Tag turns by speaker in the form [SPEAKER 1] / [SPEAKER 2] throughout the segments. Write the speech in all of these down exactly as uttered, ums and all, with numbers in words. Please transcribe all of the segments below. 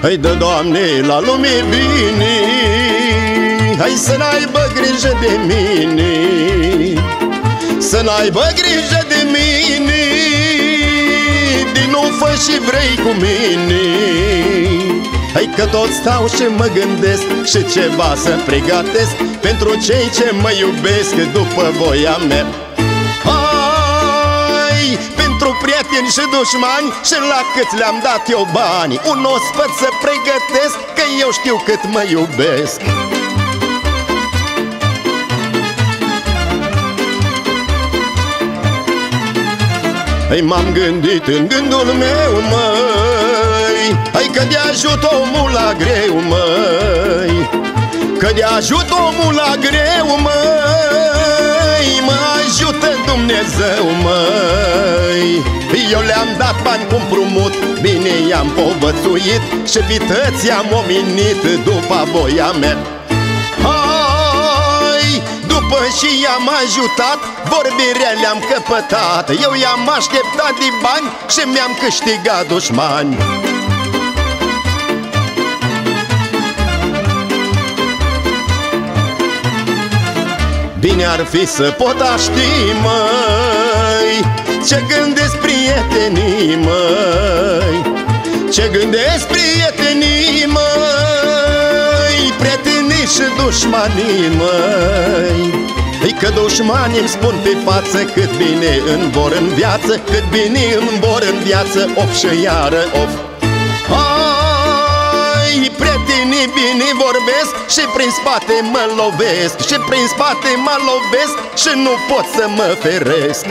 [SPEAKER 1] Hai dă, Doamne, la lume bine, hai să n-aibă grijă de mine, să n-aibă grijă de mine, din nou fă și vrei cu mine. Hai că tot stau și mă gândesc și ceva să pregătesc pentru cei ce mă iubesc după voia mea. Hai, pentru prieteni și dușmani și la câți le-am dat eu bani, un ospăț să pregătesc, că eu știu cât mă iubesc. Hai, m-am gândit în gândul meu, măi, hai că de ajut omul la greu, măi, că de ajut omul la greu, măi, mă ajută Dumnezeu, măi. Eu le-am dat bani cu împrumut, bine i-am povățuit și vități i-am omenit după voia mea. După și i-am ajutat, vorbirea le-am căpătat, eu i-am așteptat de bani și mi-am câștigat dușmani. Bine ar fi să pot a ști, măi, ce gândesc prietenii, măi, ce gândesc prietenii, măi, prietenii și dușmanii, măi. Că dușmanii îmi spun pe față cât bine îmi vor în viață, cât bine îmi vor în viață, of și iară of. Hai, prietenii bine vorbesc și prin spate mă lovesc, și prin spate mă lovesc și nu pot să mă feresc.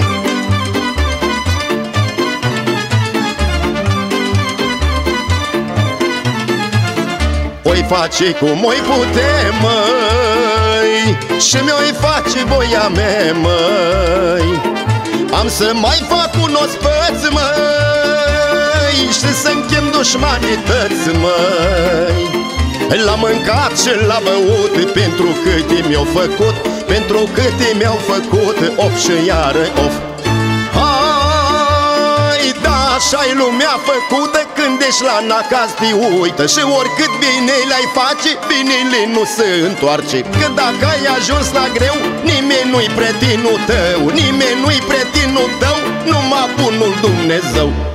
[SPEAKER 1] Oi face cum oi putem, măi, și mi-oi face voia mea, măi. Am să mai fac un ospăț, măi, și să-mi chem dușmanități, măi. L-am mâncat și l-am băut pentru câte mi-au făcut, pentru câte mi-au făcut, of și iară of. Așa-i lumea făcută, când ești la nacaz te uită și oricât bine le-ai face, binele nu se întoarce. Că dacă ai ajuns la greu, nimeni nu-i prietenul tău, nimeni nu-i prietenul tău, numai bunul Dumnezeu.